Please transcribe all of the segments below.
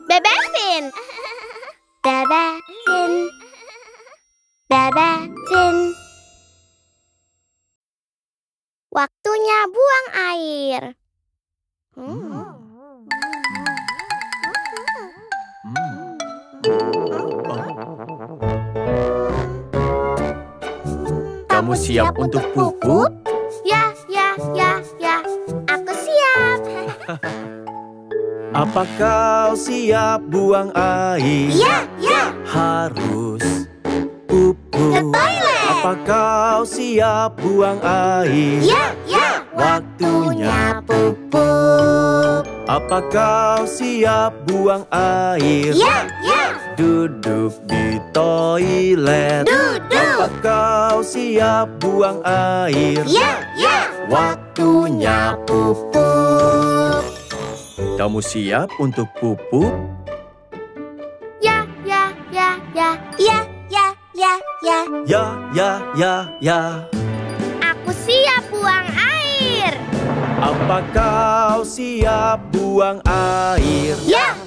Bebesin. Bebesin. Bebesin. Waktunya buang air. Kamu siap untuk pupuk? Ya. Aku siap. Apa kau siap buang air? Ya. Harus pupuk. Ke toilet. Apa kau siap buang air? Ya. Waktunya pupuk. Apa kau siap buang air? Ya. Duduk di toilet. Duduk. Apa kau siap buang air? Ya. Waktunya pupuk. Kamu siap untuk pupuk? Ya. Ya. Aku siap buang air. Apa kau siap buang air? Ya.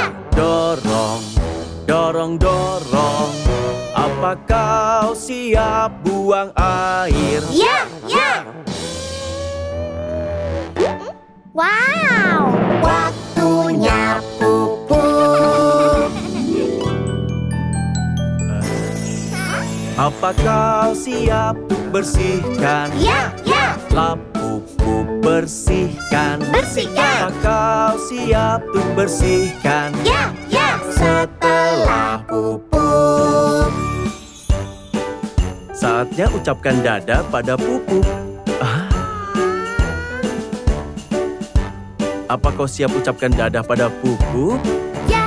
Dorong. Apa kau siap buang air? Ya. Wow, waktunya pupuk. Apa kau siap bersihkan? Ya. Lap pupuk bersihkan. Bersihkan. Apa kau siap untuk bersihkan? Ya. Setelah pupuk. Saatnya ucapkan dadah pada pupuk. Apa kau siap ucapkan dadah pada pupuk? Ya.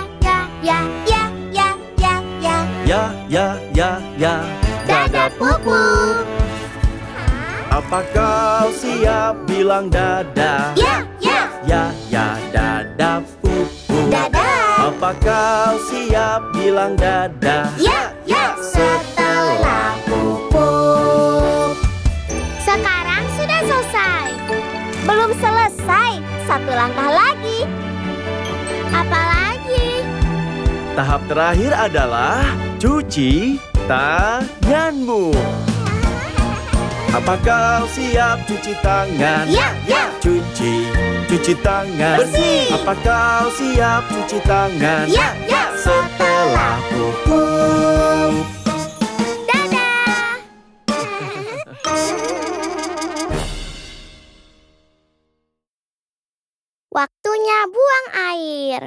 Ya. Dadah pupuk. Apa kau siap bilang dadah? Ya. Ya, dadah pupuk. Dadah. Apa kau siap bilang dadah? Ya. Setelah pupuk. Sekarang sudah selesai. Belum selesai. Satu langkah lagi. Apa lagi? Tahap terakhir adalah cuci tanganmu. Apa kau siap cuci tangan? Ya. Cuci tangan. Bersih. Apa kau siap cuci tangan? Ya. Setelah pupuk. Dadah. Waktunya buang air.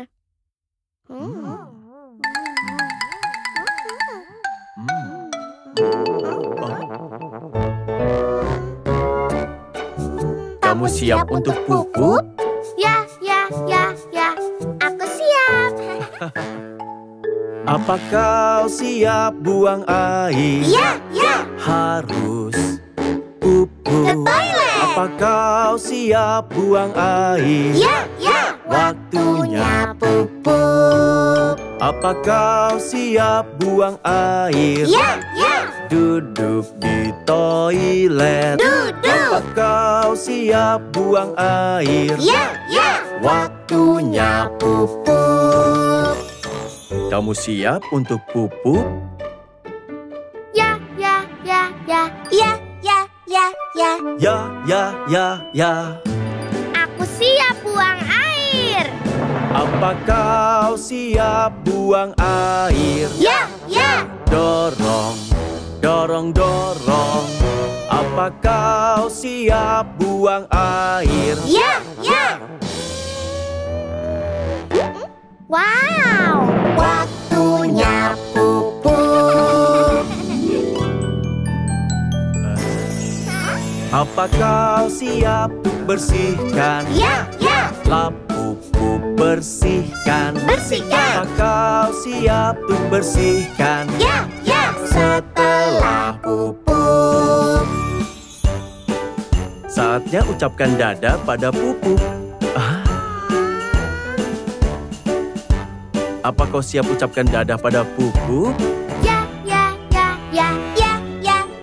Kamu siap untuk pupuk? Ya. Aku siap. Apa kau siap buang air? Ya. Harus pupuk. Ke toilet. Apa kau siap buang air? Ya. Waktunya pupuk. Apa kau siap buang air? Ya. Duduk di toilet. Duduk. Apa kau siap buang air? Ya. Waktunya pupuk. Kamu siap untuk pupuk? Ya. Ya. Aku siap buang air. Apa kau siap buang air? Ya. Dorong. Apa kau siap buang air? Ya. Wow, waktunya pupuk. Apa kau siap bersihkan? Ya. Lap pupuk bersihkan. Bersihkan. Apa kau siap untuk bersihkan? Ya. Setelah pupuk. Saatnya ucapkan dadah pada pupuk. Apa kau siap ucapkan dadah pada pupuk? Ya.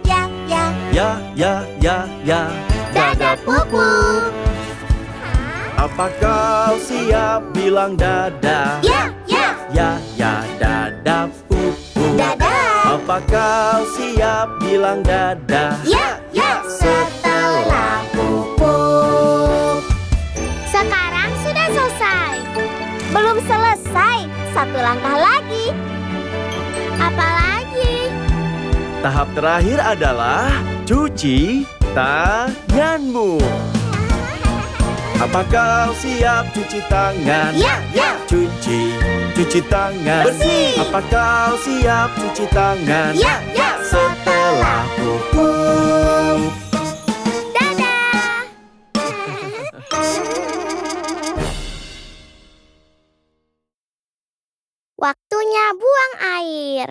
Ya. Dadah pupuk. Apa kau siap bilang dadah? Ya, ya, Ya, dadah pupu. dadah. Apa kau siap bilang dadah? Ya, ya, setelah pupuk. Sekarang sudah selesai. Belum selesai, satu langkah lagi. Apa lagi? Tahap terakhir adalah cuci tanganmu. Apa kau siap cuci tangan? Ya, ya. Cuci tangan. Bersih. Apa kau siap cuci tangan? Ya, ya, setelah pupuk. Dadah. Waktunya buang air.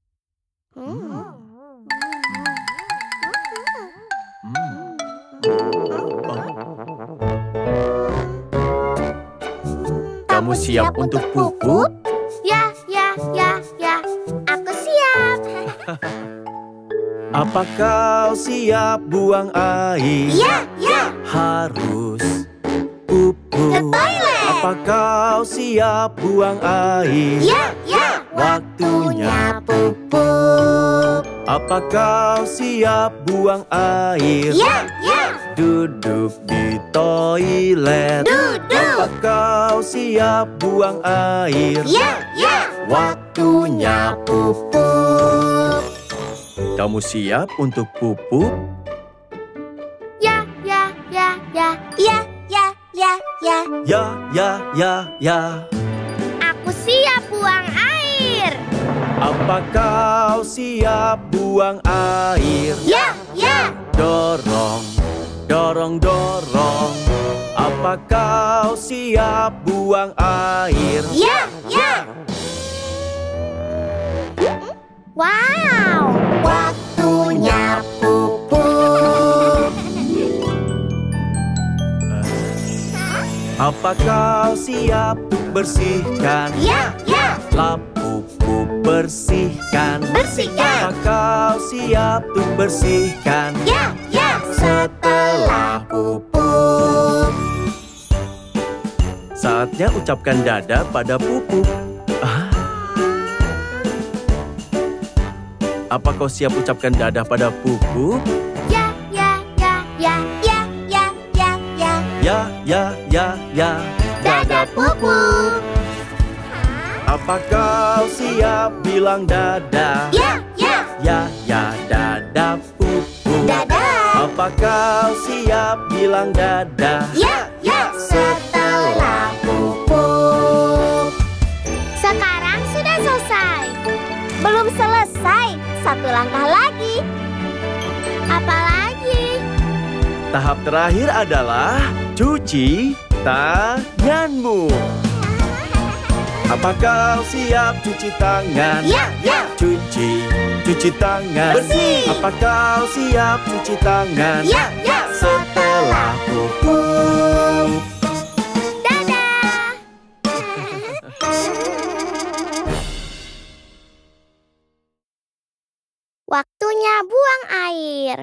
Kamu siap untuk pupuk? Ya, ya, ya, ya. Aku siap. Apa kau siap buang air? Ya, ya. Harus pupuk. Ke toilet. Apa kau siap buang air? Ya, ya. Waktunya pupuk. Apa kau siap buang air? Ya, ya. Duduk di toilet. Duduk. Apa kau siap buang air? Ya, ya. Waktunya pupuk. Kamu siap untuk pupuk? Ya, ya, ya, ya. Ya, ya, ya, ya. Ya. Aku siap buang air. Apa kau siap buang air? Ya, ya. Dorong. Apa kau siap buang air? Ya, ya. Wow, waktunya pupuk. Apa kau siap bersihkan? Ya, ya. Lap pupuk bersihkan. Bersihkan. Apa kau siap untuk bersihkan? Ya, ya. Setelah pupuk. Saatnya ucapkan dadah pada pupuk. Apa kau siap ucapkan dadah pada pupuk? Ya, ya, ya, ya. Ya, ya, ya, ya. Ya. Dadah pupuk. Apa kau siap bilang dadah? Ya, ya. Ya, dadah pupuk. Dadah. Apa kau siap bilang dadah? Ya, ya. Setelah pupuk. Sekarang sudah selesai. Belum selesai, satu langkah lagi. Apa lagi? Tahap terakhir adalah cuci tanganmu. Apa kau siap cuci tangan? Ya, ya. Cuci tangan. Bersih. Apa kau siap cuci tangan? Ya, ya. Setelah pupuk. Dadah. Waktunya buang air.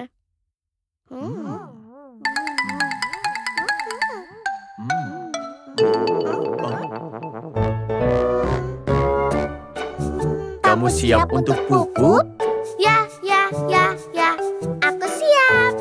Kamu siap untuk pupuk? Ya, ya, ya, ya. Aku siap.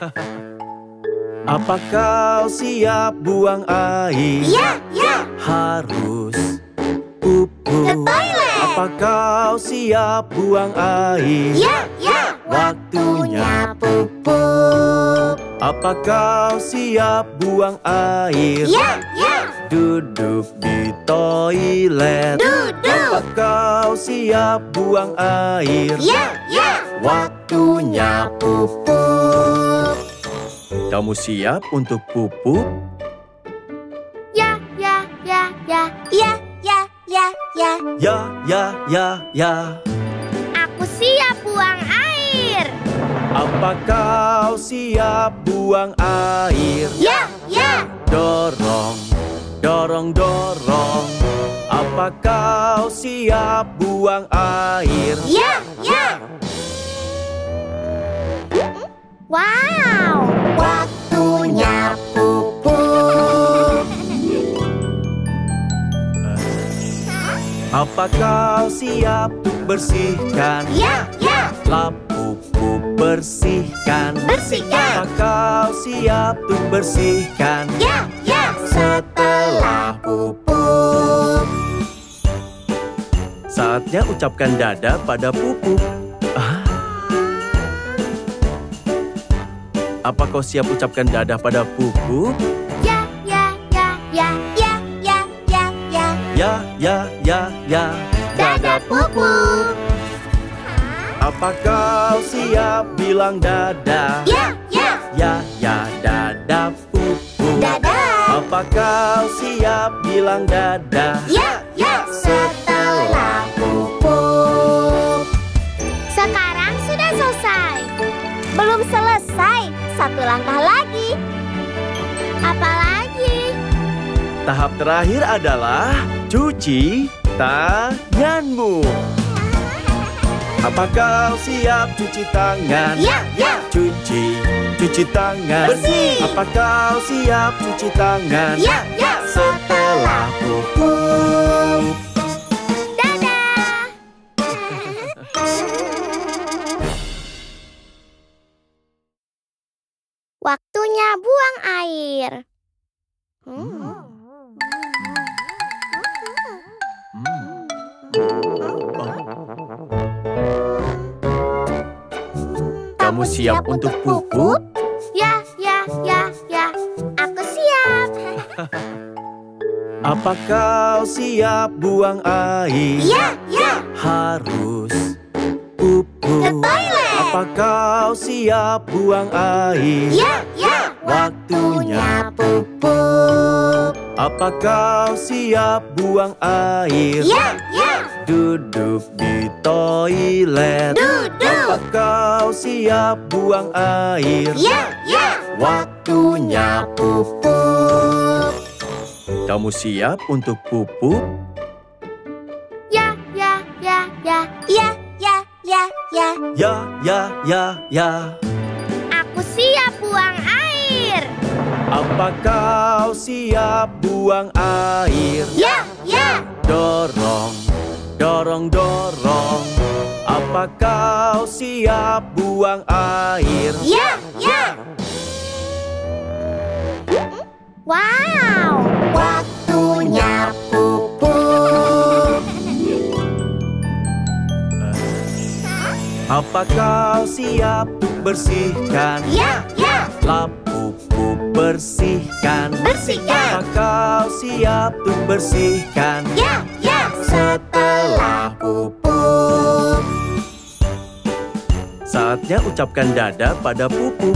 Apa kau siap buang air? Ya, ya. Harus pupuk. Ke toilet. Apa kau siap buang air? Ya, ya. Waktunya pupuk. Apa kau siap buang air? Ya, ya. Duduk di toilet. Duduk. Apa kau siap buang air? Ya, ya. Waktunya pupuk. Kamu siap untuk pupuk? Ya, ya, ya, ya. Ya, ya, ya, ya. Ya. Aku siap buang air. Apa kau siap buang air? Ya, ya. Dorong. Apa kau siap buang air? Ya, ya. Wow, waktunya pupuk. Apa kau siap untuk bersihkan? Ya, ya. Lap pupu bersihkan. Bersihkan. Apa kau siap untuk bersihkan? Ya, ya. Setelah pupuk. Saatnya ucapkan dadah pada pupuk. Apa kau siap ucapkan dadah pada pupuk? Ya, ya, ya, ya, ya, ya, ya, ya. Ya, ya, ya, ya. Dadah pupuk. Apa kau siap bilang dadah? Ya, ya. Ya, ya, dadah pupuk. Dadah. Apa kau siap bilang dadah? Ya, ya. Setelah pupuk. Sekarang sudah selesai. Belum selesai. Satu langkah lagi. Apa lagi? Tahap terakhir adalah cuci tanganmu. Apa kau siap cuci tangan? Ya, ya. Cuci tangan. Bersih. Apa kau siap cuci tangan? Ya, ya. Setelah pupuk. Dadah. Waktunya buang air. Kamu siap untuk pupuk? Ya, ya, ya, ya. Aku siap. Apa kau siap buang air? Ya, ya. Harus pupuk. Ke toilet. Apa kau siap buang air? Ya, ya. Waktunya pupuk. Apa kau siap buang air? Ya, ya. Duduk di toilet. Duduk. Apa kau siap buang air? Ya, ya. Waktunya pupuk. Kamu siap untuk pupuk? Ya, ya, ya, ya. Ya, ya, ya, ya. Ya, ya, ya, ya. Aku siap buang air. Apa kau siap buang air? Ya, ya. Dorong, dorong, dorong. Apa kau siap buang air? Ya, ya. Wow, waktunya pupuk. Apa kau siap untuk bersihkan? Ya, ya. Lap pupu bersihkan. Bersihkan. Apa kau siap untuk bersihkan? Ya, ya. Setelah pupuk. Saatnya ucapkan dadah pada pupuk.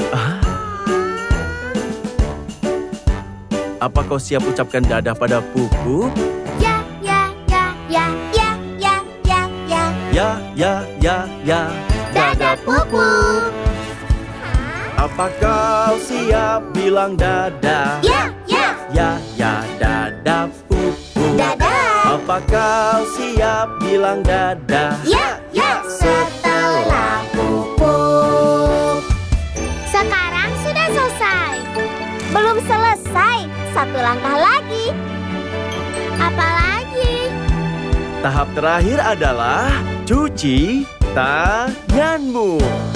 Apa kau siap ucapkan dadah pada pupuk? Ya, ya, ya, ya, ya, ya, ya, ya. Ya, ya, ya, ya. Dadah pupuk. Apa kau siap bilang dadah? Ya, ya. Ya, ya, dadah pupuk. Dadah. Apa kau siap bilang dadah? Ya, ya. Setelah pupuk. Sekarang sudah selesai. Belum selesai. Satu langkah lagi. Apa lagi? Tahap terakhir adalah cuci tanganmu.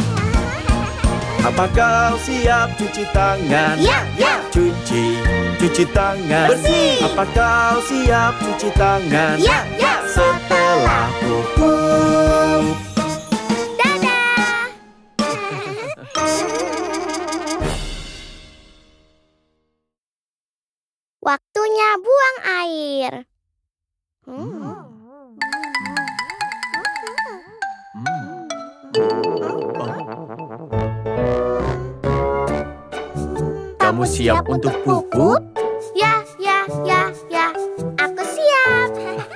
Apa kau siap cuci tangan? Ya, ya. Cuci tangan. Bersih. Apa kau siap cuci tangan? Ya, ya. Setelah pupuk. Dadah. Waktunya buang air. Kamu siap untuk pupuk? Ya, ya, ya, ya. Aku siap.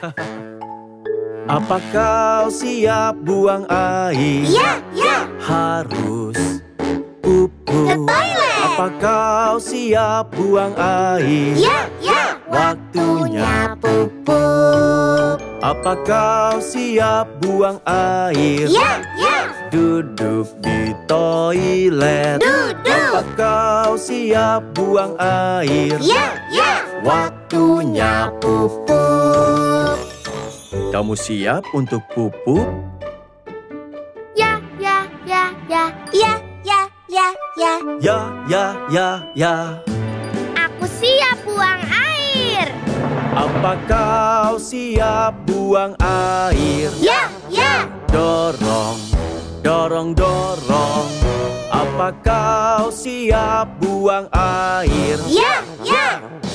Apa kau siap buang air? Ya, ya. Harus pupuk. Ke toilet. Apa kau siap buang air? Ya, ya. Waktunya pupuk. Apa kau siap buang air? Ya, ya. Duduk di toilet. Duduk. Apa kau siap buang air? Ya, ya. Waktunya pupuk. Kamu siap untuk pupuk? Ya, ya, ya, ya. Ya, ya, ya, ya. Ya, ya, ya, ya. Aku siap buang air. Apa kau siap buang air? Ya, ya. Dorong, dorong, dorong. Apa kau siap buang air? Ya, ya.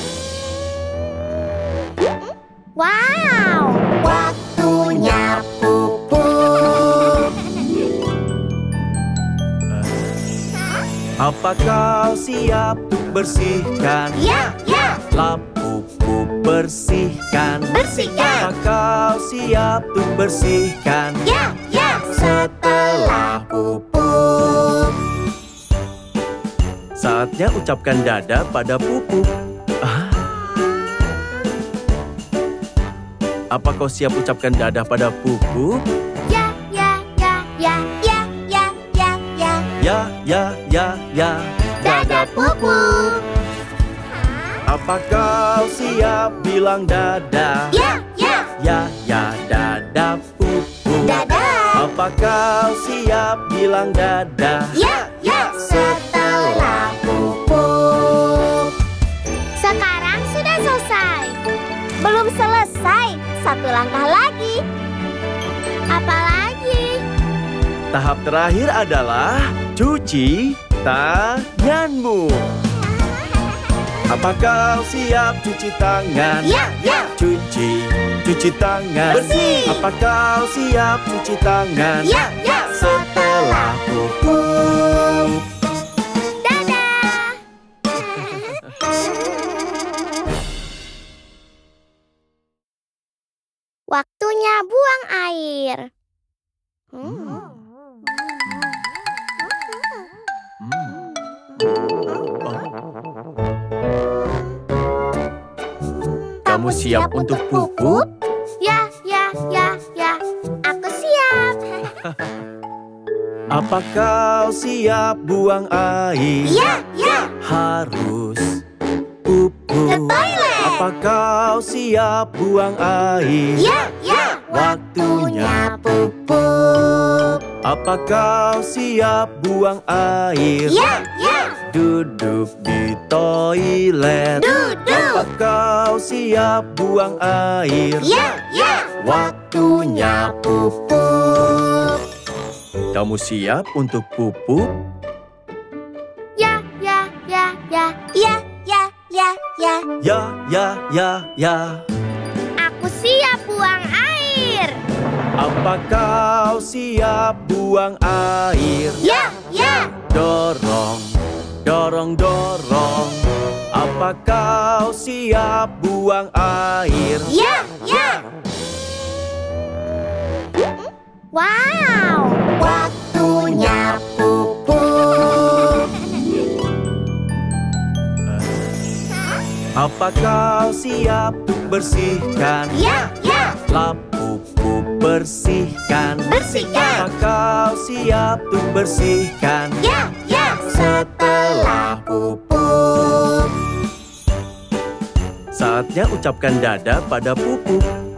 Wow, waktunya pupuk. Apa kau siap bersihkan? Ya, ya. Lap pupuk bersihkan. Bersihkan. Apa kau siap untuk bersihkan? Ya, ya. Setelah pupuk. Saatnya ucapkan dadah pada pupuk. Apa kau siap ucapkan dadah pada pupuk? Ya, ya, ya, ya, ya, ya, ya, ya. Ya, ya, ya, ya. Dadah pupuk. Apa kau siap bilang dadah? Ya, ya. Ya, ya, dadah pupuk. Dadah. Apa kau siap bilang dadah? Ya, ya. Setelah pupuk. Sekarang sudah selesai. Belum selesai. Satu langkah lagi. Apa lagi? Tahap terakhir adalah cuci tanganmu. Apa kau siap cuci tangan? Ya, ya. Cuci tangan. Bersih. Apa kau siap cuci tangan? Ya, ya. Setelah pupuk. Dadah. Waktunya buang air. Kamu siap untuk pupuk? Ya, ya, ya, ya. Aku siap. Apa kau siap buang air? Ya, ya. Harus pupuk. Ke toilet. Apa kau siap buang air? Ya, ya. Waktunya pupuk. Apa kau siap buang air? Ya, ya. Duduk di toilet. Duduk. Apa kau siap buang air? Ya, ya. Waktunya pupuk. Kamu siap untuk pupuk? Ya, ya, ya, ya. Ya, ya, ya, ya. Ya, ya, ya, ya. Aku siap buang air. Apa kau siap buang air? Ya, ya. Dorong, dorong, dorong. Apa kau siap buang air? Ya, ya. Wow, waktunya pupuk. Apa kau siap bersihkan? Ya, ya. Lap pupuk bersihkan. Bersihkan. Apa kau siap untuk bersihkan? Ya, ya. Setelah pupuk. Saatnya ucapkan dadah pada pupuk.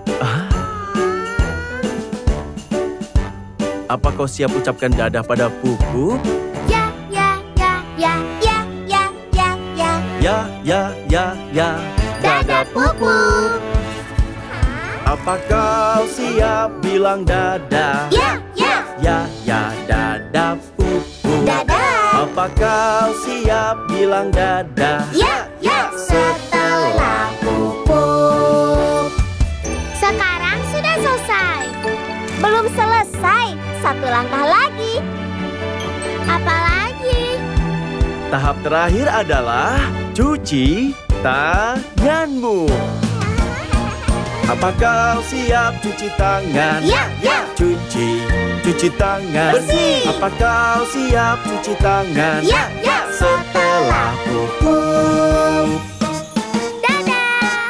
Apa kau siap ucapkan dadah pada pupuk? Ya, ya, ya, ya, ya, ya, ya, ya. Ya, ya, ya, ya. Dadah pupuk. Apa kau siap bilang dadah? Ya, ya. Ya, ya, dadah pupuk. Dadah. Apa kau siap bilang dadah? Ya, ya. Setelah pupuk. Sekarang sudah selesai. Belum selesai. Satu langkah lagi. Apa lagi? Tahap terakhir adalah cuci tanganmu. Apa kau siap cuci tangan? Ya, ya. Cuci tangan. Bersih. Apa kau siap cuci tangan? Ya, ya. Setelah pupuk. Dadah.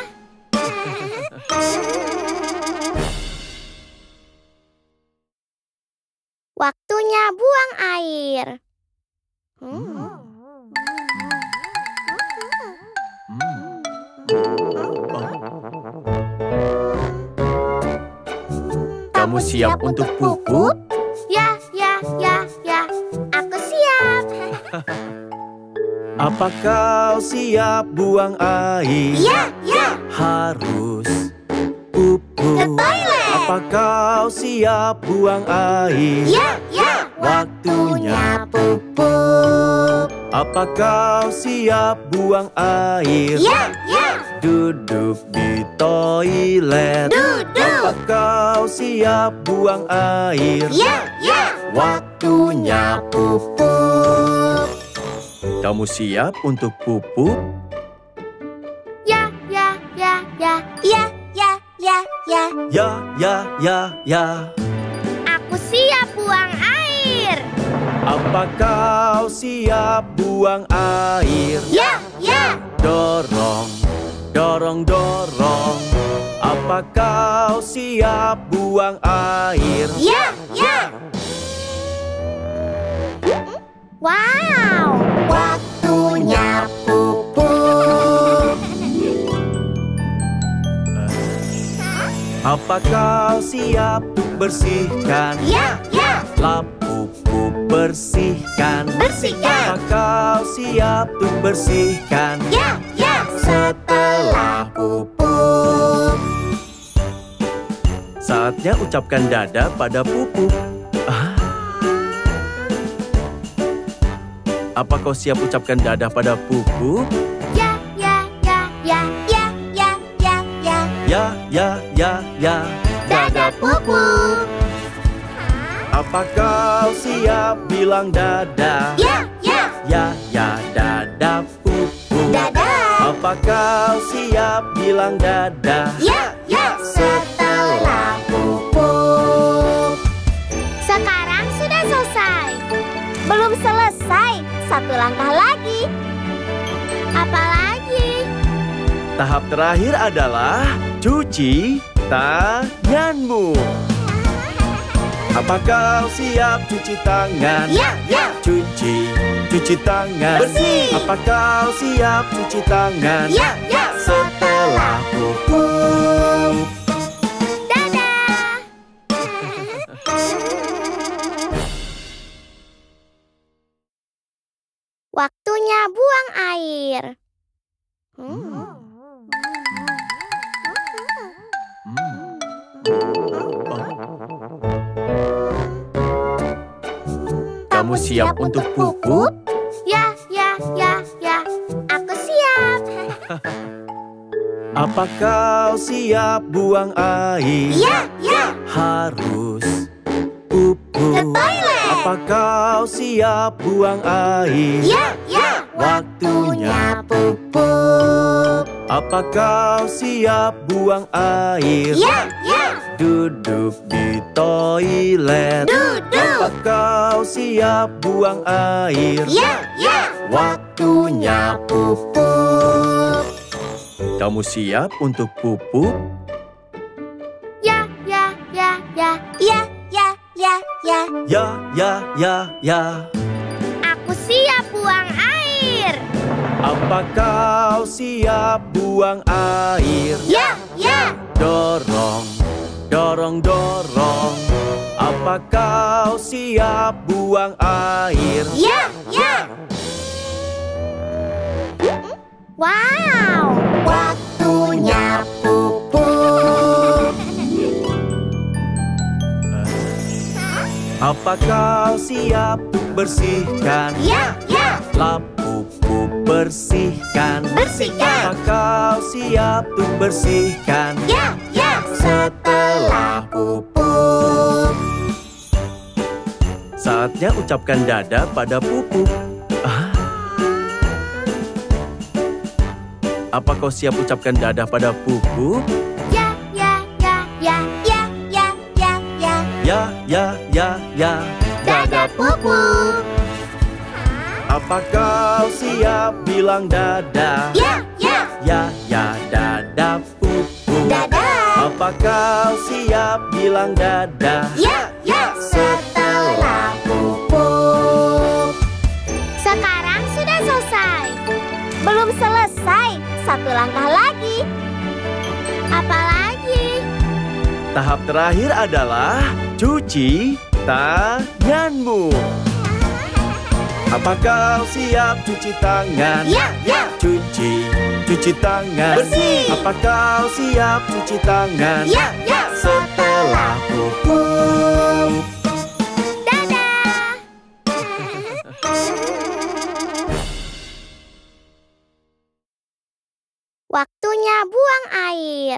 Waktunya buang air. Kamu siap untuk pupuk? Ya, aku siap. Apa kau siap buang air? Ya, Harus pupuk. ke toilet. Apa kau siap buang air? Ya, waktunya pupuk. Apa kau siap buang air? Ya, Duduk di toilet. duduk. Apa kau siap buang air? Ya, waktunya pupuk. Kamu siap untuk pupuk? Ya. Ya. Aku siap buang air. Apa kau siap buang air? Ya, Dorong. Apa kau siap buang air? ya. Wow, waktunya pupuk. Apa kau siap bersihkan? Ya, Lap pupuk bersihkan. bersihkan. Apa kau siap untuk bersihkan? Ya, setelah pupuk. Saatnya ucapkan dadah pada pupuk. Apa kau siap ucapkan dadah pada pupuk? Ya. Ya. Dadah pupuk. Apa kau siap bilang dadah? Ya, Ya, dadah pupuk. dadah. Apa kau siap bilang dadah? Ya, setelah pupuk. Sekarang sudah selesai. Belum selesai, satu langkah lagi. Apa lagi? Tahap terakhir adalah cuci tanganmu. Apa kau siap cuci tangan? Ya. Cuci tangan. Bersih. Apa kau siap cuci tangan? Ya, setelah pupuk. Dadah. Waktunya buang air. Kamu siap untuk pupuk? Ya. Aku siap. Apa kau siap buang air? Ya. Harus pupuk. Ke toilet. Apa kau siap buang air? Ya. Waktunya pupuk. Apa kau siap buang air? Ya. Duduk di toilet. Duduk. Apa kau siap buang air? Ya. Waktunya pupuk. Kamu siap untuk pupuk? Ya. Ya. Aku siap buang air. Apa kau siap buang air? Ya. Dorong. Apa kau siap buang air? Ya. Wow, waktunya pupuk. Apa kau siap bersihkan? Ya. Lap pupuk bersihkan. Bersihkan. Apa kau siap untuk bersihkan? Ya. Setelah pupuk. Saatnya ucapkan dadah pada pupuk. Apa kau siap ucapkan dadah pada pupuk? Ya. Dadah pupuk. Apa kau siap bilang dadah? Ya. Ya, dadah pupuk. Dadah. Apa kau siap bilang dadah? Ya. Setelah pupuk. Sekarang sudah selesai. Belum selesai, satu langkah lagi. Apa lagi? Tahap terakhir adalah cuci tanganmu. Apa kau siap cuci tangan? Ya, ya. Cuci tangan. Bersih. Apa kau siap cuci tangan? Ya, ya. Setelah pup. Dadah. Waktunya buang air.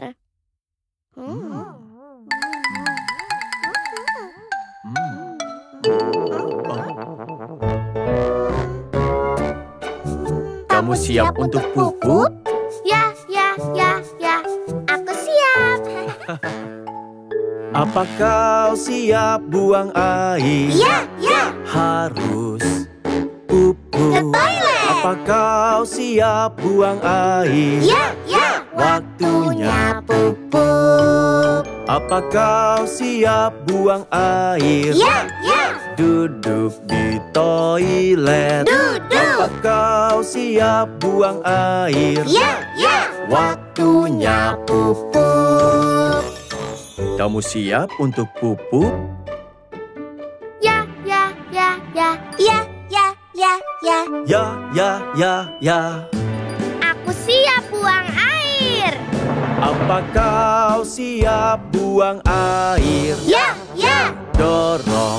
Kamu siap untuk pupuk? Ya, ya, ya, ya. Aku siap. Apa kau siap buang air? Ya, ya. Harus pupuk. Ke toilet. Apa kau siap buang air? Ya, ya. Waktunya pupuk. Apa kau siap buang air? Ya, ya. Duduk di toilet. Duduk. Apa kau siap buang air? Ya, ya. Waktunya pupuk. Kamu siap untuk pupuk? Ya, ya, ya, ya. Ya, ya, ya, ya. Ya. Aku siap buang air. Apa kau siap buang air? Ya, ya. Dorong.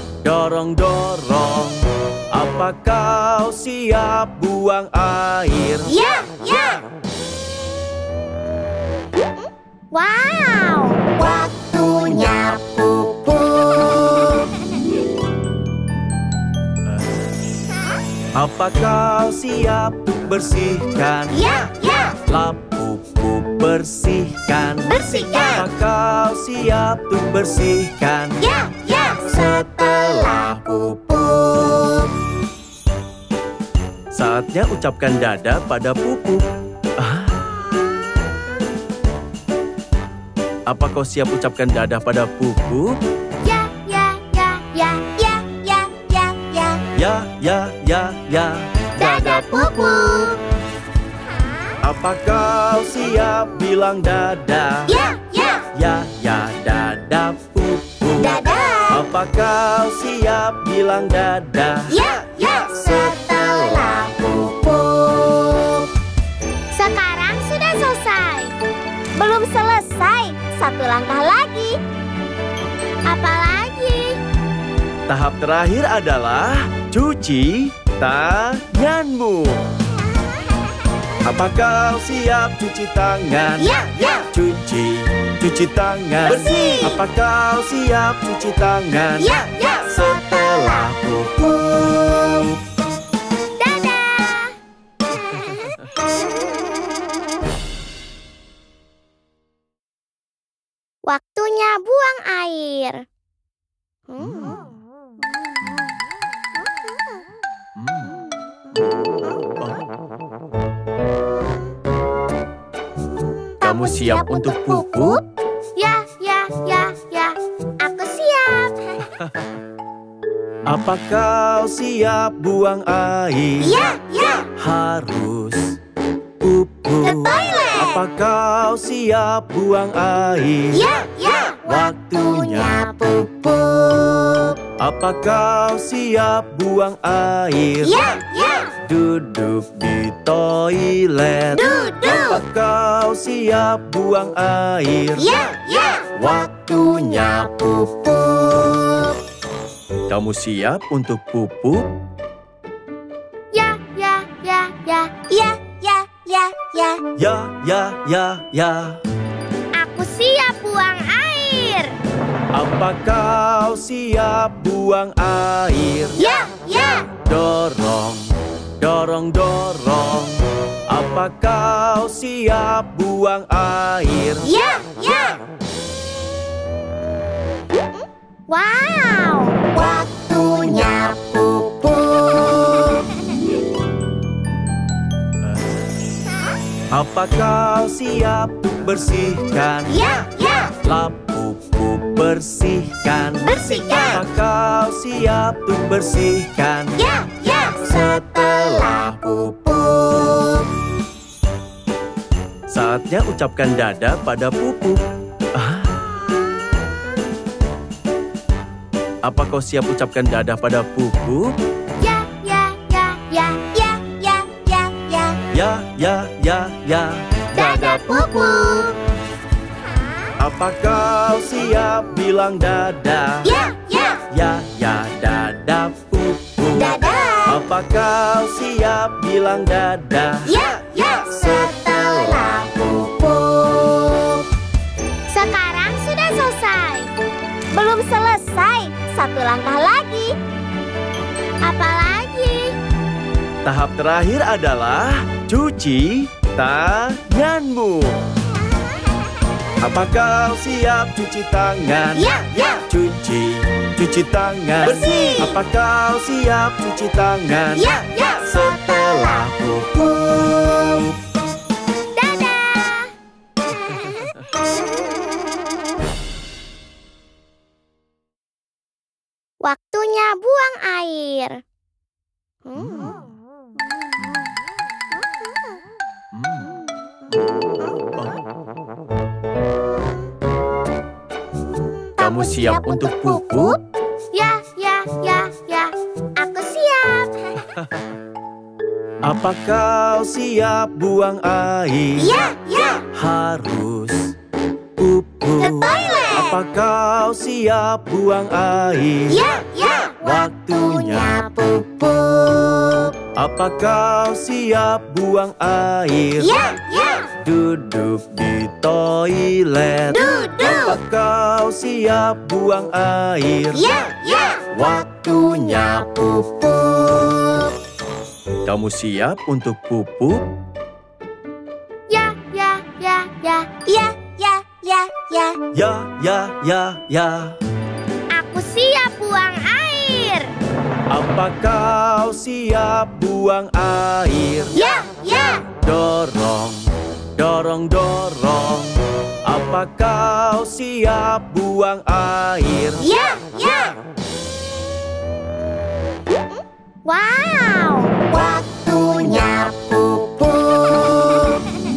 Apa kau siap buang air? Ya, ya. Wow, waktunya pupuk. Apa kau siap bersihkan? Ya, ya. Lap pupuk bersihkan. Bersihkan. Apa kau siap untuk bersihkan? Ya, ya. Setelah pupuk. Saatnya ucapkan dadah pada pupuk. Apa kau siap ucapkan dadah pada pupuk? Ya, ya, ya, ya, ya, ya, ya, ya. Ya. Dadah pupuk. Apa kau siap bilang dadah? Ya, ya. Ya, dadah pupuk. Dadah. Apa kau siap bilang dadah? Ya, ya. Setelah pupuk. Sekarang sudah selesai. Belum selesai. Satu langkah lagi. Apa lagi? Tahap terakhir adalah cuci tanganmu. Apa kau siap cuci tangan? Ya, ya. Cuci tangan. Bersih. Apa kau siap cuci tangan? Ya, ya. Setelah pupuk. Dadah. Waktunya buang air. Kamu siap untuk pupuk? Ya, ya, ya, ya. Aku siap. Apa kau siap buang air? Ya, ya. Harus pupuk. Ke toilet. Apa kau siap buang air? Ya, ya. Waktunya pupuk. Apa kau siap buang air? Ya, ya. Duduk di toilet. Duduk. Apa kau siap buang air? Ya, ya. Waktunya pupuk. Kamu siap untuk pupuk? Ya, ya, ya, ya. Ya, ya, ya, ya. Ya. Aku siap buang air. Apa kau siap buang air? Ya, ya. Dorong. Apa kau siap buang air? Ya, ya. Wow, waktunya pupuk. Apa kau siap bersihkan? Ya, ya. Lap pupuk bersihkan. Bersihkan. Apa kau siap untuk bersihkan? Ya, ya. Setelah pupuk. Saatnya ucapkan dadah pada pupuk. Apa kau siap ucapkan dadah pada Pupu? Ya, ya, ya, ya, ya, ya, ya, ya. Ya, ya, ya, ya. Dadah Pupu. Apa kau siap bilang dadah? Ya, ya. Ya, ya, dadah Pupu. Dadah. Apa kau siap bilang dadah? Ya, ya. Setelah pupuk. Sekarang sudah selesai. Belum selesai. Satu langkah lagi. Apa lagi? Tahap terakhir adalah cuci tanganmu. Apa kau siap cuci tangan? Ya, ya. Cuci tangan. Bersih. Apa kau siap cuci tangan? Ya, ya. Setelah pupuk. Dadah. Waktunya buang air. Kamu siap untuk pupuk? Ya, ya, ya, ya. Aku siap. Apa kau siap buang air? Ya, ya. Harus pupuk. Ke toilet. Apa kau siap buang air? Ya, ya. Waktunya pupuk. Apa kau siap buang air? Ya, ya. Duduk di toilet. Duduk. Apa kau siap buang air? Ya, ya. Waktunya pupuk. Kamu siap untuk pupuk? Ya, ya, ya, ya. Ya, ya, ya, ya. Ya, ya, ya, ya. Aku siap buang air. Apa kau siap buang air? Ya, ya. Dorong, dorong, dorong. Apa kau siap buang air? Ya, ya. Wow, waktunya pupuk.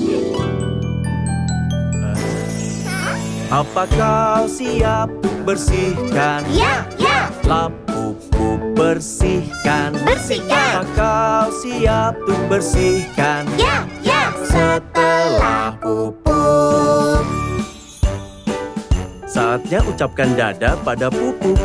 Apa kau siap bersihkan? Ya, ya. Lap pupuk bersihkan. Bersihkan. Apa kau siap untuk bersihkan? Ya, ya. Setelah pupuk. Saatnya ucapkan dadah pada pupuk.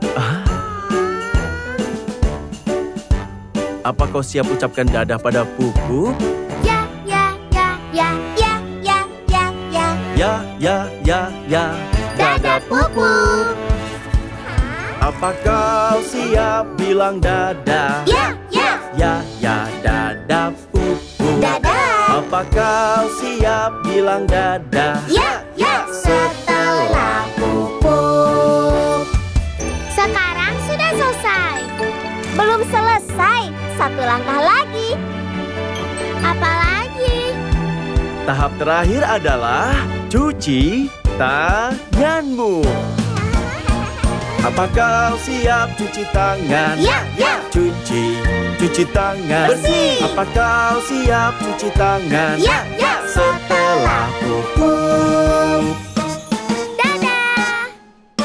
Apa kau siap ucapkan dadah pada pupuk? Ya, ya, ya, ya, ya, ya, ya, ya. Ya, ya, ya, ya. Dadah pupuk. Apa kau siap bilang dadah? Ya, ya. Ya, ya, dadah pupuk. Dadah. Apa kau siap bilang dadah? Ya, ya. Setelah pupuk. Sekarang sudah selesai. Belum selesai. Satu langkah lagi. Apa lagi? Tahap terakhir adalah cuci tanganmu. Apa kau siap cuci tangan? Ya, ya. Cuci tangan. Bersih. Apa kau siap cuci tangan? Ya, ya. Setelah pupuk. Dadah.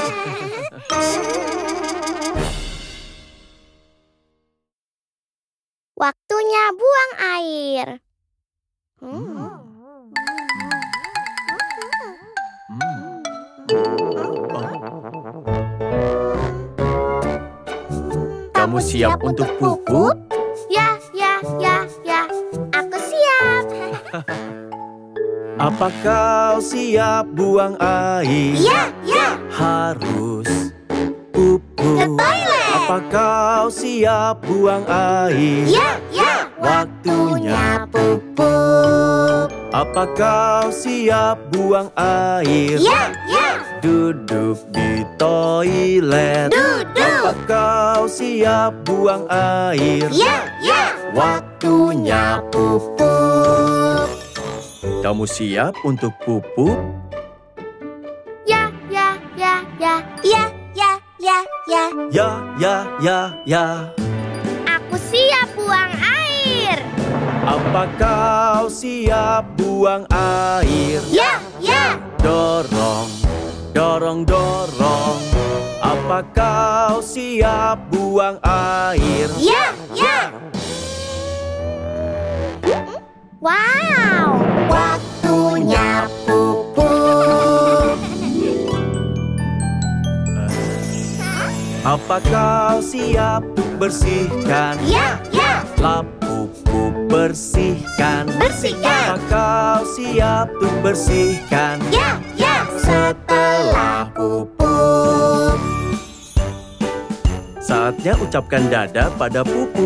Waktunya buang air. Kamu siap untuk pupuk? Ya, ya, ya, ya. Aku siap. Apa kau siap buang air? Ya, ya. Harus pupuk. Ke toilet. Apa kau siap buang air? Ya, ya. Waktunya pupuk. Apa kau siap buang air? Ya, ya. Duduk di toilet. Duduk. Apa kau siap buang air? Ya, ya. Waktunya pupuk. Kamu siap untuk pupuk? Ya, ya, ya, ya. Ya, ya, ya, ya. Ya, ya, ya, ya. Aku siap buang air. Apa kau siap buang air? Ya, ya. Dorong, dorong, dorong. Apa kau siap buang air? Ya, ya. Wow, waktunya pupuk. Apa kau siap bersihkan? Ya, ya. Lap pupuk bersihkan. Bersihkan. Apa kau siap untuk bersihkan? Ya, ya. Setelah pupuk. Saatnya ucapkan dadah pada pupuk.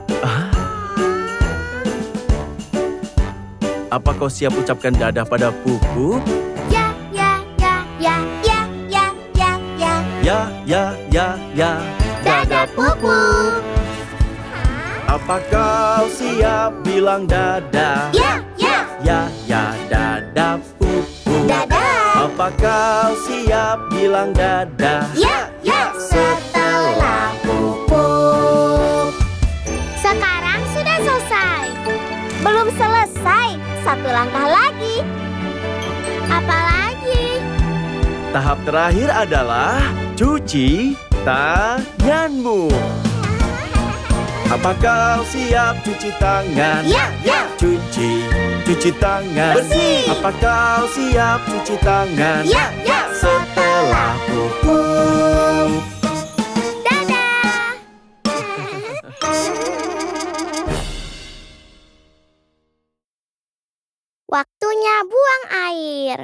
Apa kau siap ucapkan dadah pada pupuk? Ya, ya, ya, ya, ya, ya, ya, ya. Ya, ya, ya, ya. Dadah pupuk. Apa kau siap bilang dadah? Ya, ya. Ya, ya, dadah pupuk. Dadah. Apa kau siap bilang dadah? Ya, ya. Setelah pupuk. Sekarang sudah selesai. Belum selesai. Satu langkah lagi. Apa lagi? Tahap terakhir adalah cuci tanganmu. Apa kau siap cuci tangan? Ya, ya. Cuci tangan. Bersih. Apa kau siap cuci tangan? Ya, ya. Setelah pupuk. Dadah. Waktunya buang air.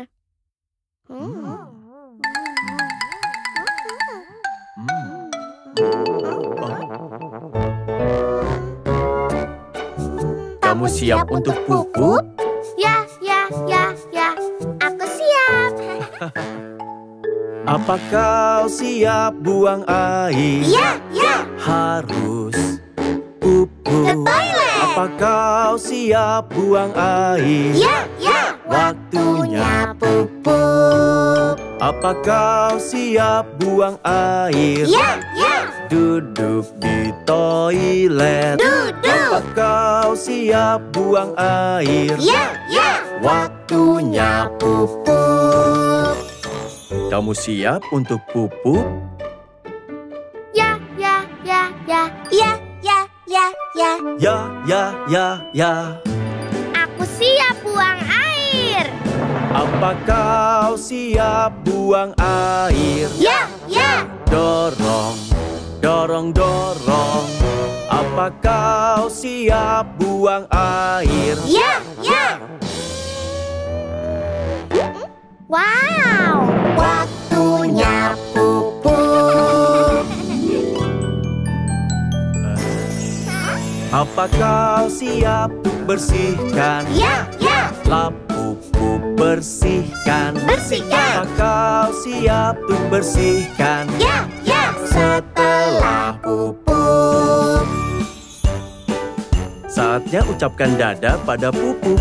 Kamu siap untuk pupuk? Ya, ya, ya, ya. Aku siap. Apa kau siap buang air? Ya, ya. Harus pupuk. Ke toilet. Apa kau siap buang air? Ya, ya. Waktunya pupuk. Apa kau siap buang air? Ya, ya. Duduk di toilet. Duduk. Apa kau siap buang air? Ya, ya. Waktunya pupuk. Kamu siap untuk pupuk? Ya, ya, ya, ya. Ya, ya, ya, ya. Ya, ya, ya, ya. Aku siap buang air. Apa kau siap buang air? Ya, ya. Dorong, dorong, dorong. Apa kau siap buang air? Ya, ya. Wow, waktunya pupuk. Apa kau siap bersihkan? Ya, ya. Lap pupuk bersihkan. Bersihkan. Apa kau siap untuk bersihkan? Ya, ya. Setelah pupuk. Saatnya ucapkan dadah pada pupuk.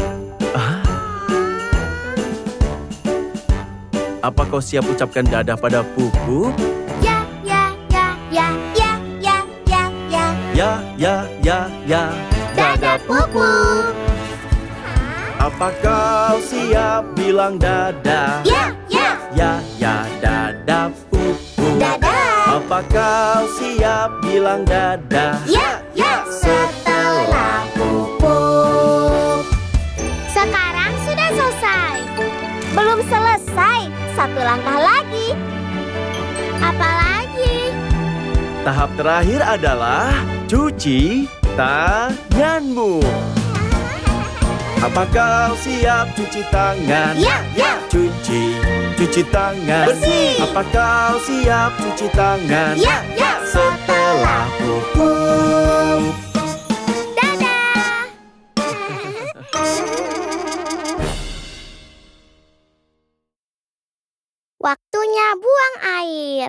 Apa kau siap ucapkan dadah pada pupuk? Ya, ya, ya, ya, ya, ya, ya, ya. Ya, ya, ya, ya. Dadah pupuk. Apa kau siap bilang dadah? Ya, ya. Ya, ya, dadah pupuk. Dadah. Apa kau siap bilang dadah? Ya, ya. Setelah pupuk. Sekarang sudah selesai. Belum selesai. Satu langkah lagi. Apa lagi? Tahap terakhir adalah cuci tanganmu. Apa kau siap cuci tangan? Ya, ya. Cuci tangan. Bersih. Apa kau siap cuci tangan? Ya, ya. Setelah pupuk. Dadah. Waktunya buang air.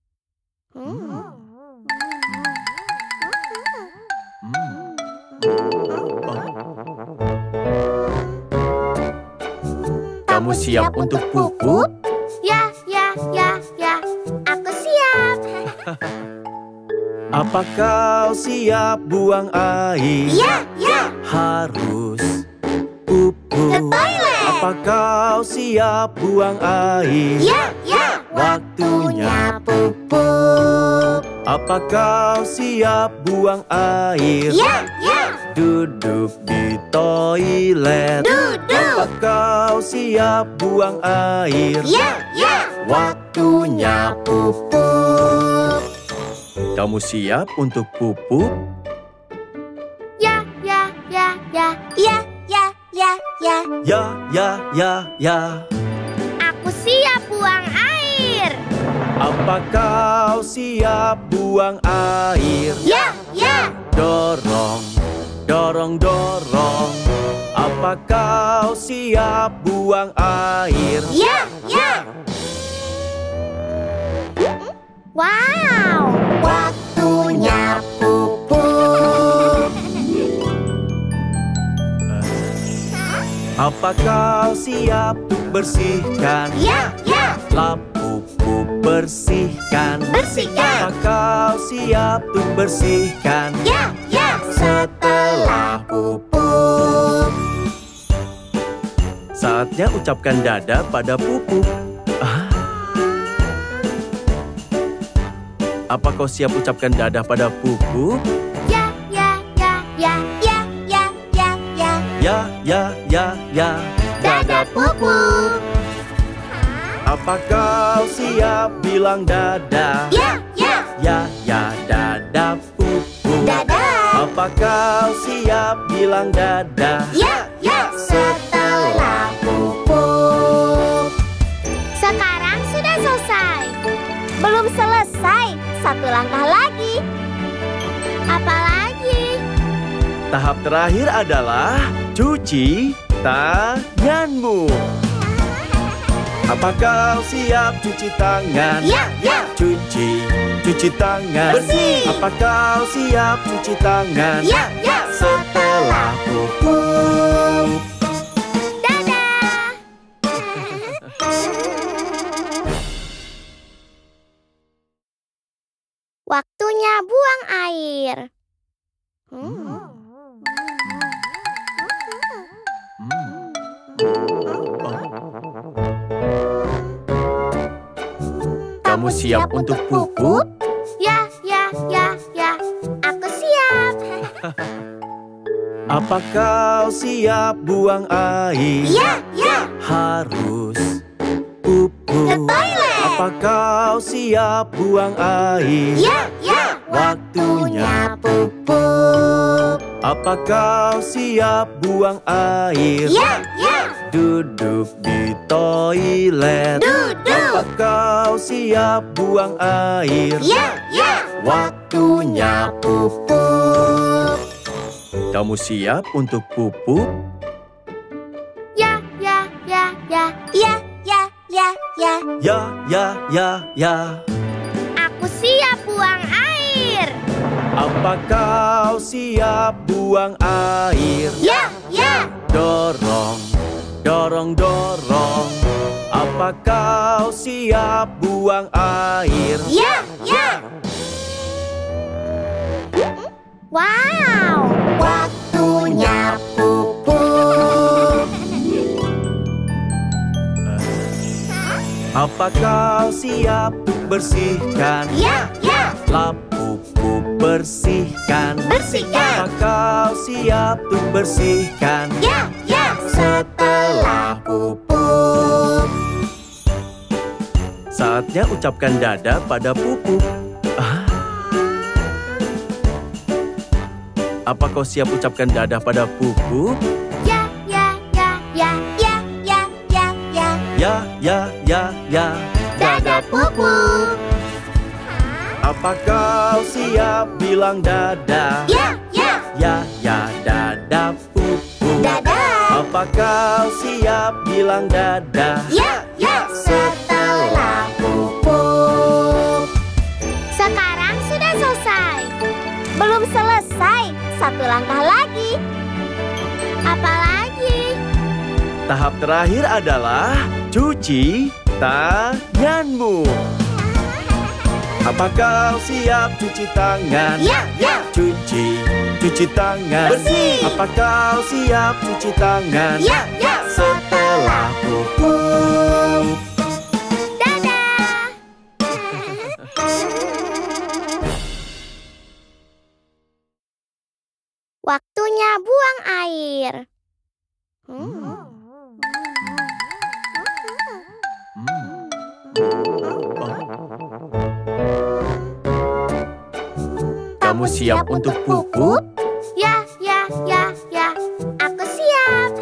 Kamu siap untuk pupuk? Ya, ya, ya, ya. Aku siap. Apa kau siap buang air? Ya, ya. Harus pupuk. Ke toilet. Apa kau siap buang air? Ya, ya. Waktunya pupuk. Apa kau siap buang air? Ya, ya. Duduk di toilet. Duduk. Apa kau siap buang air? Ya, ya. Waktunya pupuk. Kamu siap untuk pupuk? Ya, ya, ya, ya. Ya, ya, ya, ya. Ya, ya, ya, ya. Aku siap buang air. Apa kau siap buang air? Ya, ya. Dorong, dorong, dorong. Apa kau siap buang air? Ya, ya. Wow, waktunya pupuk. Apa kau siap bersihkan? Ya, ya. Lap pupuk bersihkan. Bersihkan. Apa kau siap untuk bersihkan? Ya, ya. Setelah pupuk. Saatnya ucapkan dadah pada pupuk. Apa kau siap ucapkan dadah pada pupuk? Ya, ya, ya, ya, ya, ya, ya, ya. Ya, ya, ya, ya. Dadah pupuk. Apa kau siap bilang dadah? Ya, ya. Ya, ya, dadah pupuk. Dadah. Apa kau siap bilang dadah? Ya, ya. Setelah pupuk. Sekarang sudah selesai. Belum selesai. Satu langkah lagi. Apa lagi? Tahap terakhir adalah cuci tanganmu. Apa kau siap cuci tangan? Ya, ya. Cuci tangan. Bersih. Apa kau siap cuci tangan? Ya, ya. Setelah pupuk. Dadah. Waktunya buang air. Kamu siap untuk pupuk? Ya, ya, ya, ya. Aku siap. Apa kau siap buang air? Ya, ya. Harus pupuk. Ke toilet. Apa kau siap buang air? Ya, ya. Waktunya pupuk. Apa kau siap buang air? Ya, ya. Duduk di toilet. Duduk. Apa kau siap buang air? Ya, ya. Waktunya pupuk. Kamu siap untuk pupuk? Ya, ya, ya, ya. Ya, ya, ya, ya. Ya, ya, ya, ya. Aku siap buang air. Apa kau siap buang air? Ya, ya. Dorong, dorong, dorong. Apa kau siap buang air? Ya, ya. Wow, waktunya pupuk. Apa kau siap bersihkan? Ya, ya. Lap pupuk bersihkan. Bersihkan. Apa kau siap untuk bersihkan? Ya, ya. Setelah pupuk. Saatnya ucapkan dadah pada pupuk. Apa kau siap ucapkan dadah pada pupuk? Ya, ya, ya, ya, ya, ya, ya, ya. Ya, ya, ya, ya. Dadah pupuk. Apa kau siap bilang dadah? Ya, ya. Ya, ya, dadah pupuk. Dadah. Apa kau siap bilang dadah? Ya, ya. Setelah pupuk. Sekarang sudah selesai. Belum selesai. Satu langkah lagi. Apa lagi? Tahap terakhir adalah cuci tanganmu. Apa kau siap cuci tangan? Ya, ya. Cuci tangan. Bersih. Apa kau siap cuci tangan? Ya, ya. Setelah pupuk. Dadah. Kamu siap untuk pupuk? Ya, aku siap.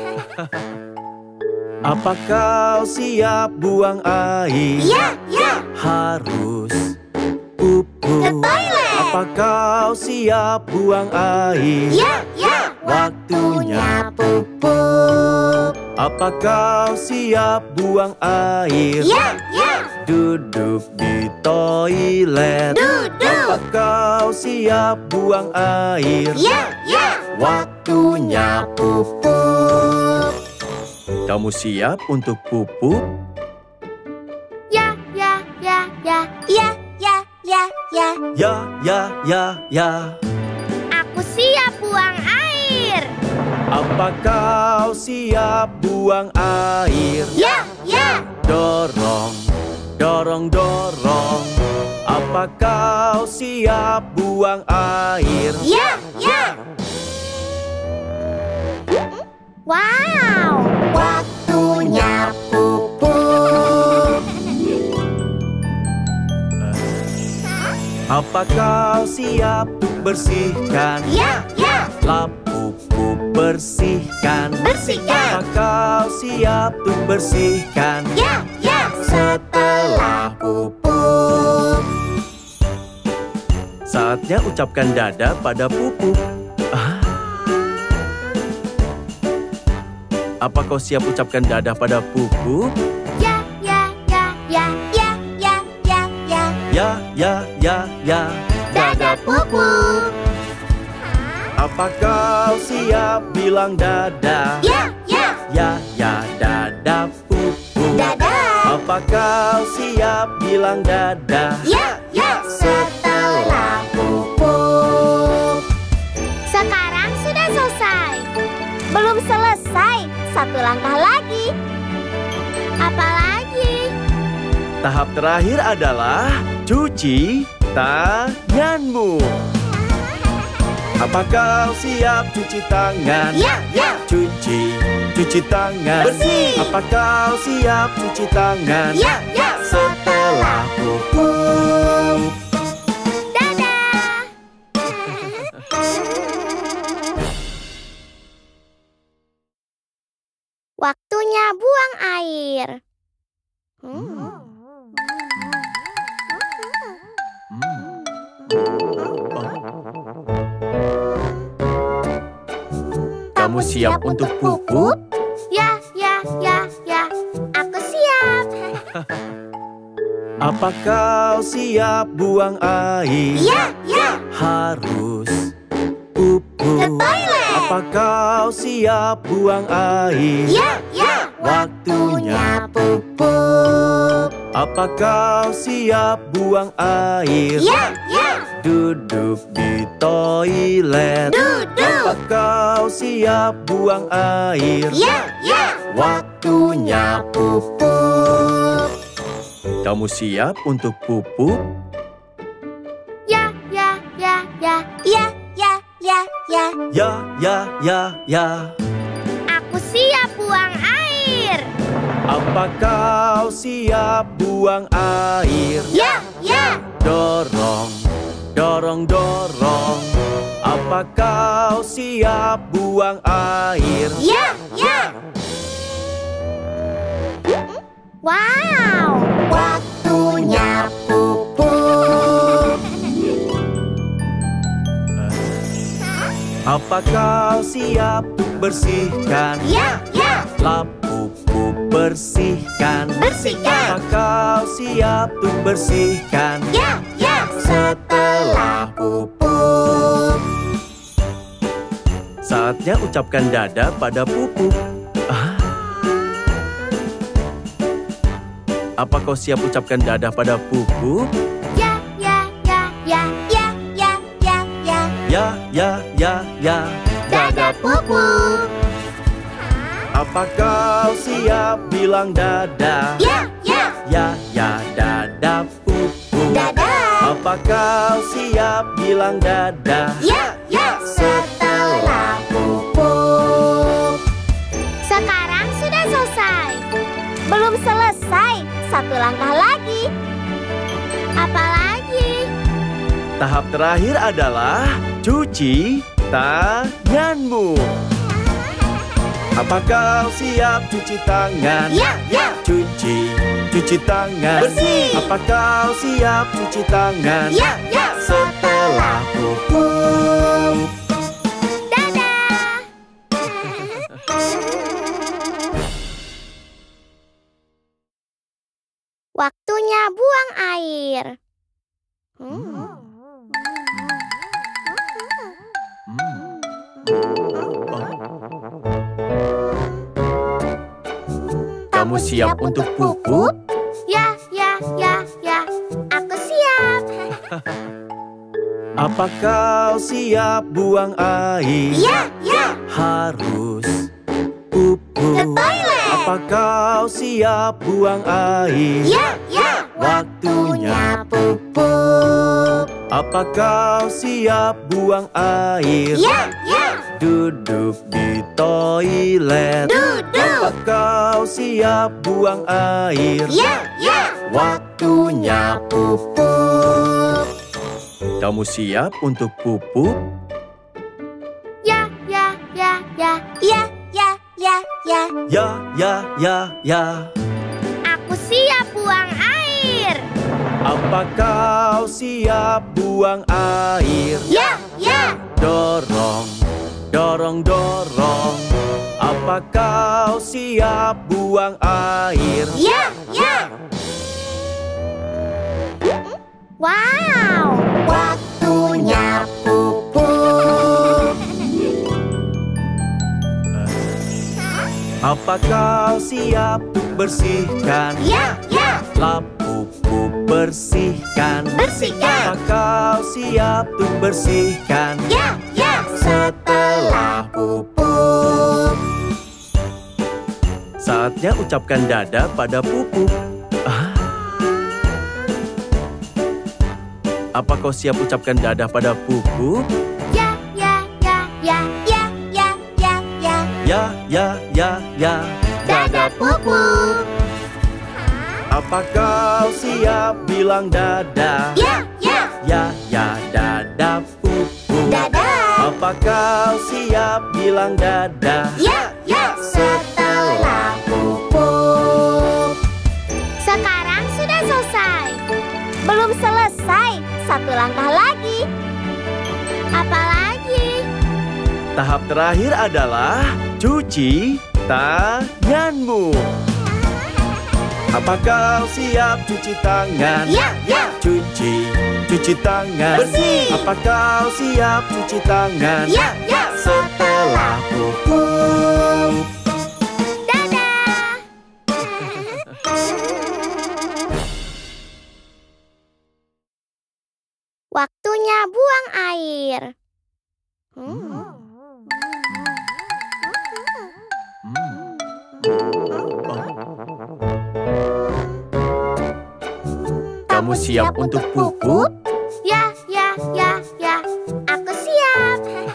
Apa kau siap buang air? Ya, Harus pupuk. ke toilet. Apa kau siap buang air? Ya, waktunya pupuk. Apa kau siap buang air? Ya, Duduk di toilet. duduk. Apa kau siap buang air? Ya, waktunya pupuk. Kamu siap untuk pupuk? Ya. Ya. Aku siap buang air. Apa kau siap buang air? Ya. Dorong. Apa kau siap buang air? Ya. Wow, waktunya pupuk. Apa kau siap bersihkan? Ya. Lap pupuk bersihkan. Bersihkan. Apa kau siap untuk bersihkan? Ya. Setelah pupuk. Saatnya ucapkan dadah pada pupuk. Apa kau siap ucapkan dadah pada pupuk? Ya. Ya. Dadah pupuk. Apa kau siap bilang dadah? Ya. Ya, dadah pupuk. Dadah. Apa kau siap bilang dadah? Ya. Setelah pupuk. Sekarang sudah selesai. Belum selesai. Satu langkah lagi. Apa lagi? Tahap terakhir adalah cuci tanganmu. Apa kau siap cuci tangan? Ya. Cuci tangan. Bersih. Apa kau siap cuci tangan? Ya. Setelah pupuk. Dadah. Waktunya buang air. Kamu siap untuk pupuk? Ya. Aku siap. Apa kau siap buang air? Ya. Harus pupuk. Ke toilet. Apa kau siap buang air? Ya. Waktunya pupuk. Apa kau siap buang air? Ya. Duduk di toilet. Duduk. Apa kau siap buang air? Ya. Waktunya pupuk. Kamu siap untuk pupuk? Ya. Ya. Aku siap buang air. Apa kau siap buang air? Ya. Dorong. Apa kau siap buang air? Ya. Wow, waktunya pupuk. Apa kau siap bersihkan? Ya. Lap pupuk bersihkan. Bersihkan. Apa kau siap untuk bersihkan? Ya. Setelah pupuk. Saatnya ucapkan dadah pada pupuk. Apa kau siap ucapkan dadah pada pupuk? Ya. Dadah pupuk. Apa kau siap bilang dadah? Ya. Ya, dadah pupuk. Dadah. Apa kau siap bilang dadah? Ya. Setelah pupuk. Sekarang sudah selesai. Belum selesai. Satu langkah lagi. Apa lagi? Tahap terakhir adalah cuci tanganmu. Apa kau siap cuci tangan? Ya, ya. Cuci tangan. Bersih. Apa kau siap cuci tangan? Ya, ya. Setelah pup. Dadah. Waktunya buang air. Kamu siap untuk pupuk? Ya, ya, ya, ya. Aku siap. Apa kau siap buang air? Ya, ya. Harus pupuk. Ke toilet. Apa kau siap buang air? Ya, ya. Waktunya pupuk. Apa kau siap buang air? Ya, ya. Duduk di toilet. Duduk. Apa kau siap buang air? Ya, ya. Waktunya pupuk. Kamu siap untuk pupuk? Ya, ya, ya, ya. Ya, ya, ya, ya. Ya. Aku siap buang air. Apa kau siap buang air? Ya, ya. Dorong. Apa kau siap buang air? Ya, ya. Wow, waktunya pupuk. Apa kau siap bersihkan? Ya, ya. Lap pupuk bersihkan. Bersihkan. Apa kau siap untuk bersihkan? Ya, ya. Setelah pupuk. Saatnya ucapkan dadah pada pupuk. Apa kau siap ucapkan dadah pada pupuk? Ya, ya, ya, ya, ya, ya, ya, ya. Ya. Dadah pupuk. Apa kau siap bilang dadah? Ya, ya. Ya, dadah pupuk. Dadah. Apa kau siap bilang dadah? Ya, ya. Setelah pupuk. Sekarang sudah selesai. Belum selesai. Satu langkah lagi. Apa lagi? Tahap terakhir adalah cuci tanganmu. Apa kau siap cuci tangan? Ya, ya. Cuci tangan. Bersih. Apa kau siap cuci tangan? Ya, ya. Setelah pupuk. Dadah. Waktunya buang air. Kamu siap untuk pupuk? Ya, ya, ya, ya. Aku siap.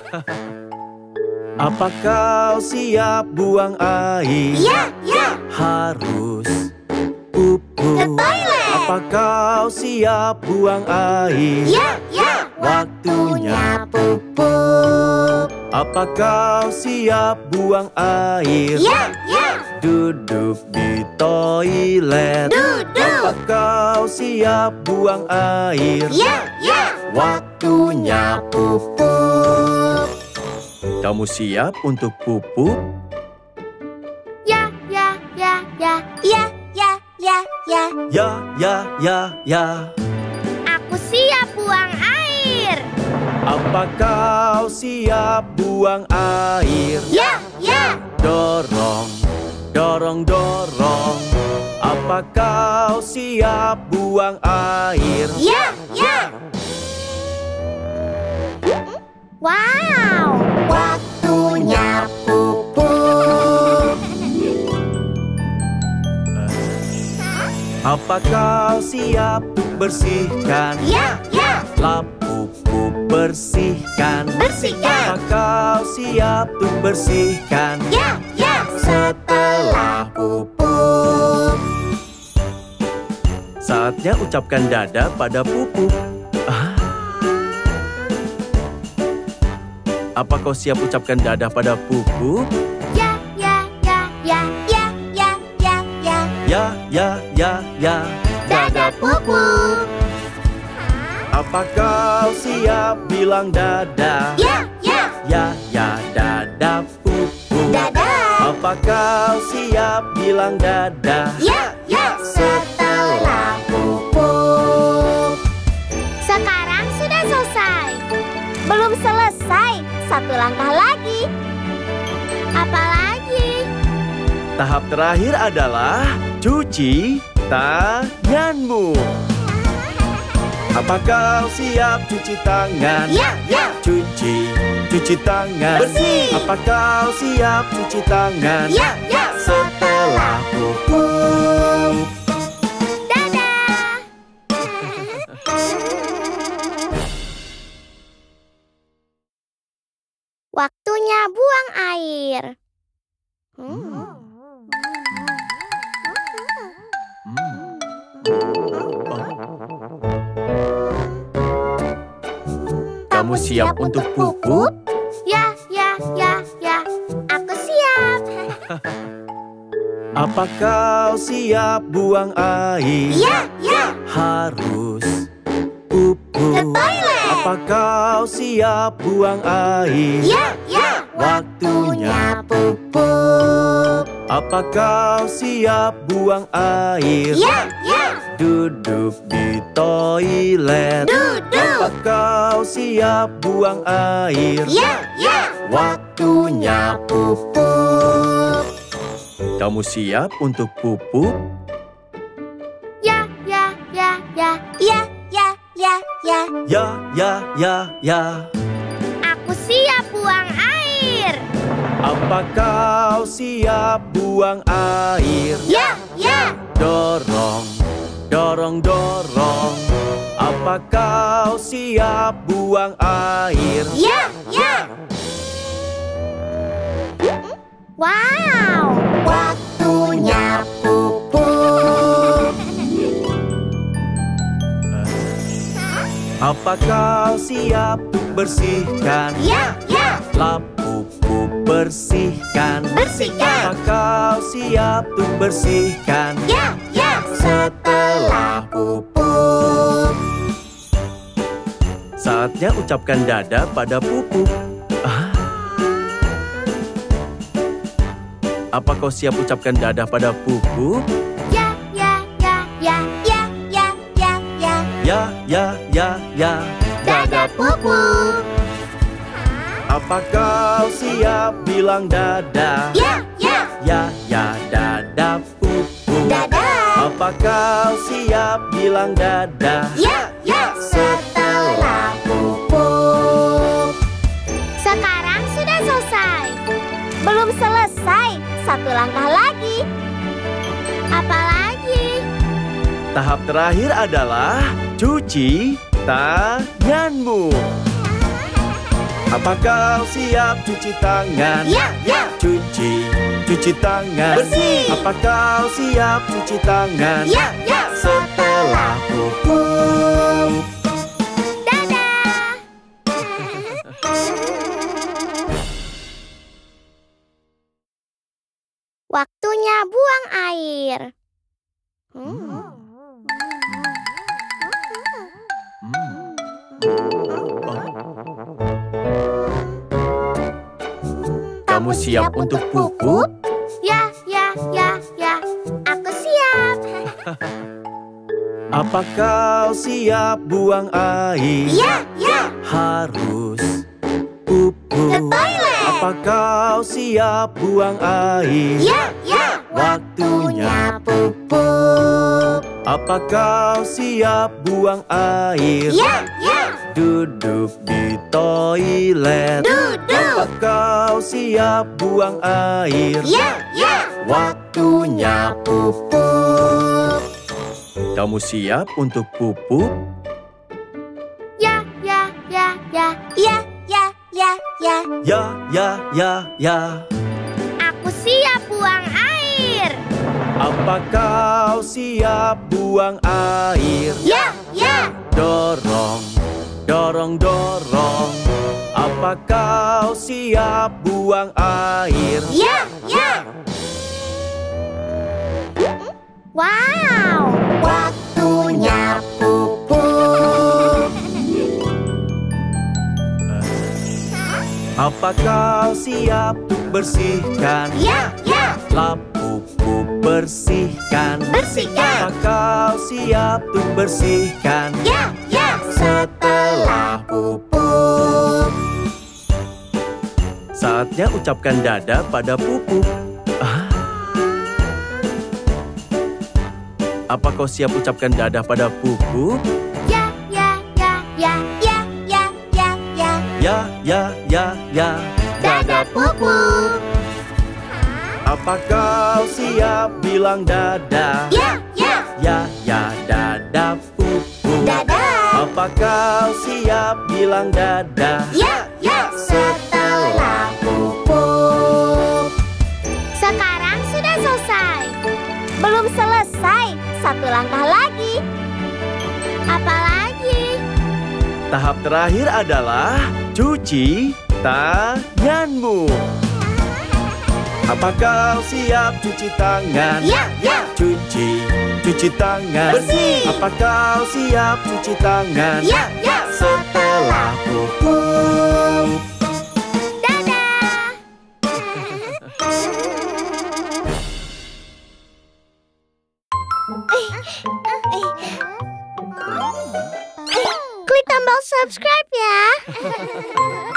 Apa kau siap buang air? Ya, ya. Harus pupuk. Ke toilet. Apa kau siap buang air? Ya, ya. Waktunya pupuk. Apa kau siap buang air? Ya, ya. Duduk di toilet. Duduk. Apa kau siap buang air? Ya, ya. Waktunya pupuk. Kamu siap untuk pupuk? Ya, ya, ya, ya. Ya, ya, ya, ya. Ya. Aku siap buang air. Apa kau siap buang air? Ya, ya. Dorong. Apa kau siap buang air? Ya, ya. Wow, waktunya pupuk. Apa kau siap bersihkan? Ya, ya. Lap pupuk bersihkan. Bersihkan. Apa kau siap untuk bersihkan? Ya, ya. Setelah pupuk. Saatnya ucapkan dadah pada pupuk. Apa kau siap ucapkan dadah pada Pupu? Ya, ya, ya, ya, ya, ya, ya, ya. Ya, ya, ya, ya. Dadah Pupu. Apa kau siap bilang dadah? Ya, ya. Ya, ya, dadah Pupu. Dadah. Apa kau siap bilang dadah? Ya, ya. Setelah pupuk. Sekarang sudah selesai. Belum selesai. Satu langkah lagi. Apa lagi? Tahap terakhir adalah cuci tanganmu. Apa kau siap cuci tangan? Ya, ya. Cuci tangan. Bersih. Apa kau siap cuci tangan? Ya, ya. Setelah pupuk. Dadah. Waktunya buang air. Kamu siap untuk pupuk? Ya, ya, ya, ya. Aku siap. Apa kau siap buang air? Ya, ya. Harus pupuk. Ke toilet. Apa kau siap buang air? Ya, ya. Waktunya pupuk. Apa kau siap buang air? Ya, ya. Duduk di toilet. Duduk. Apa kau siap buang air? Ya, ya. Waktunya pupuk. Kamu siap untuk pupuk? Ya, ya, ya, ya. Ya, ya, ya, ya. Ya, ya, ya, ya. Aku siap buang air. Apa kau siap buang air? Ya, ya. Dorong, dorong, dorong. Apa kau siap buang air? Ya, ya. Wow, waktunya pupuk. Apa kau siap bersihkan? Ya, ya. Lap pupuk bersihkan. Bersihkan. Apa kau siap untuk bersihkan? Ya, ya. Setelah pupuk. Saatnya ucapkan dadah pada pupuk. Apa kau siap ucapkan dadah pada pupuk? Ya, ya, ya, ya, ya, ya, ya, ya. Ya, ya, ya, ya. Dadah pupuk. Apa kau siap bilang dadah? Ya, ya. Ya, ya, dadah pupuk. Dadah. Apa kau siap bilang dadah? Ya, ya. Setelah pupuk. Sekarang sudah selesai. Belum selesai. Satu langkah lagi. Apa lagi? Tahap terakhir adalah cuci tanganmu. Apa kau siap cuci tangan? Ya, ya. Cuci tangan. Bersih. Apa kau siap cuci tangan? Ya, ya. Setelah pupuk. Dadah. Waktunya buang air. Kamu siap untuk pupuk? Ya, ya, ya, ya. Aku siap. Apa kau siap buang air? Ya, ya. Harus pupuk. Ke toilet. Apa kau siap buang air? Ya, ya. Waktunya pupuk. Apa kau siap buang air? Ya, ya. Duduk di toilet. Duduk. Apa kau siap buang air? Ya, ya. Waktunya pupuk. Kamu siap untuk pupuk? Ya, ya, ya, ya. Ya, ya, ya, ya. Ya, ya, ya, ya. Aku siap buang air. Apa kau siap buang air? Ya, ya. Dorong, dorong, dorong. Apa kau siap buang air? Ya, ya. Wow, waktunya pupuk. Apa kau siap untuk bersihkan? Ya, ya. Lap pupuk bersihkan. Bersihkan. Apa kau siap untuk bersihkan? Ya, ya. Setelah pupuk. Saatnya ucapkan dadah pada pupuk. Apa kau siap ucapkan dadah pada pupuk? Ya, ya, ya, ya, ya, ya, ya, ya. Ya, ya, ya, ya. Dadah pupuk. Apa kau siap bilang dadah? Ya, ya. Ya, ya, dadah pupuk. Dadah. Apa kau siap bilang dadah? Ya, ya. Setelah pupuk. Sekarang sudah selesai. Belum selesai. Satu langkah lagi. Apa lagi? Tahap terakhir adalah cuci tanganmu. Apa kau siap cuci tangan? Ya, ya. Cuci tangan. Bersih. Apa kau siap cuci tangan? Ya, ya. Setelah pupuk. Dadah. Klik tombol subscribe ya.